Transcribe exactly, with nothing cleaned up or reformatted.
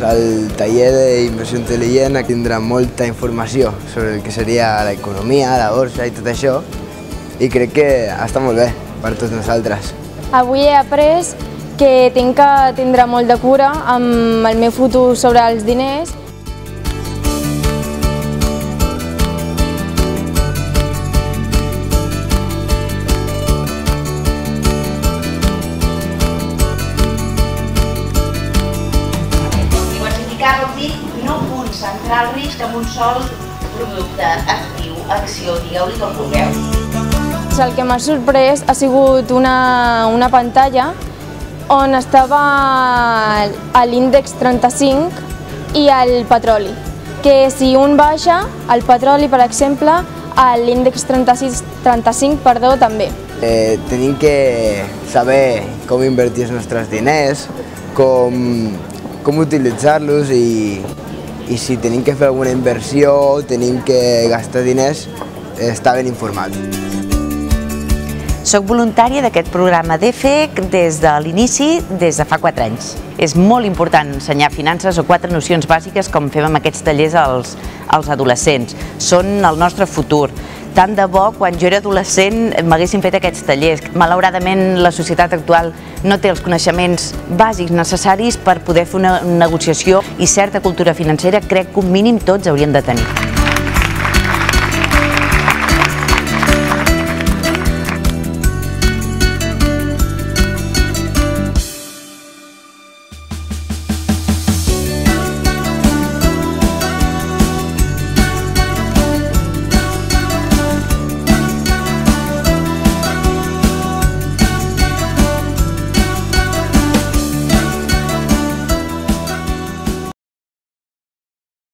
El taller d'inversió intel·ligent tindrà molta informació sobre el que seria l'economia, la borsa i tot això, i crec que està molt bé per tots nosaltres. Avui he après que tinc que tindre molt de cura amb el meu futur sobre els diners. Diversificar vol dir no concentrar el risc en un sol producte, actiu, acció, digueu-li com vulgueu. El que m'ha sorprès ha sigut una, una pantalla on estava l'índex trenta-cinc i el petroli, que si un baixa, el petroli, per exemple, l'índex trenta-sis, trenta-cinc, perdó, també. Eh, tenim que saber com invertir els nostres diners, com, com utilitzar-los i, i si tenim que fer alguna inversió o tenim que gastar diners, estar ben informats. Soc voluntària d'aquest programa d'E F E C des de l'inici, des de fa quatre anys. És molt important ensenyar finances o quatre nocions bàsiques com fem amb aquests tallers als, als adolescents. Són el nostre futur. Tant de bo, quan jo era adolescent, m'haguessin fet aquests tallers. Malauradament, la societat actual no té els coneixements bàsics necessaris per poder fer una negociació i certa cultura financera crec que un mínim tots hauríem de tenir.